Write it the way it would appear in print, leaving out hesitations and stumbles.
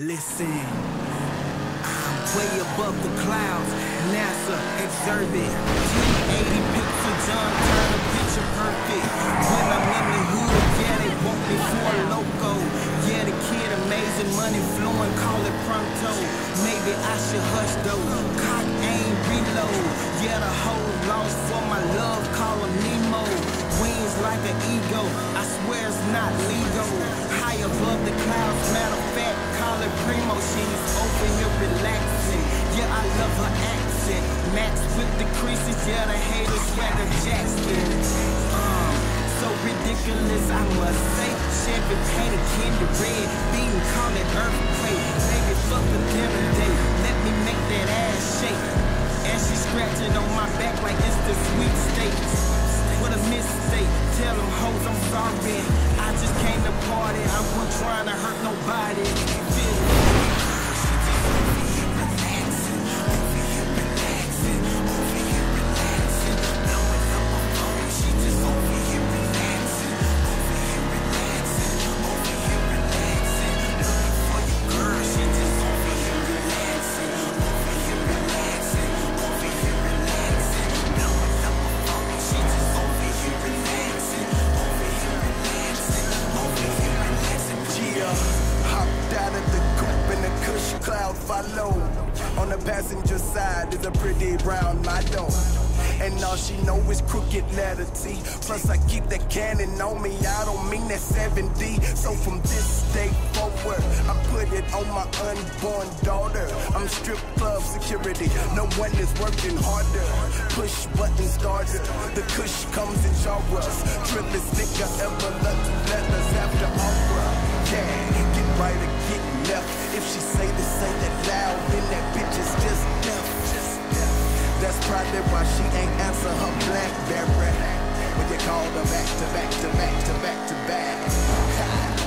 Listen, I'm way above the clouds. NASA, observe it. 380 pixel John Turner, picture perfect. When I'm in the hood, yeah, they want me for a loco. Yeah, the kid amazing, money flowing, call it pronto. Maybe I should hush though. Cock, aim, reload. Yeah, the whole lost for my love, call him Nemo. Wings like an ego, I swear it's not legal. High above the clouds, matter of fact, call it primo. She's over here relaxing. Yeah, I love her accent. Max with the creases, yeah, the haters swagger Jackson. So ridiculous, I must say. Chevy painted candy red, beating, call it earthquake. Baby, fuck the dinner day. Let me make that ass shake. And she scratching on my back like it's the sweet steaks. What a mistake, tell them hoes I'm sorry. I just came to party, I wasn't trying to hurt nobody. Feel me? Follow. On the passenger side is a pretty brown model, and all she know is crooked letter T. Plus I keep that cannon on me, I don't mean that 7D. So from this day forward, I put it on my unborn daughter. I'm strip club security, no one is working harder. Push button starter, the kush comes in genres. Trillest nigga ever let us have to offer. Yeah, get right or get left. If she say this ain't that loud, then that bitch is just left. That's probably why she ain't answer her BlackBerry when you called her back to back to back to back to back.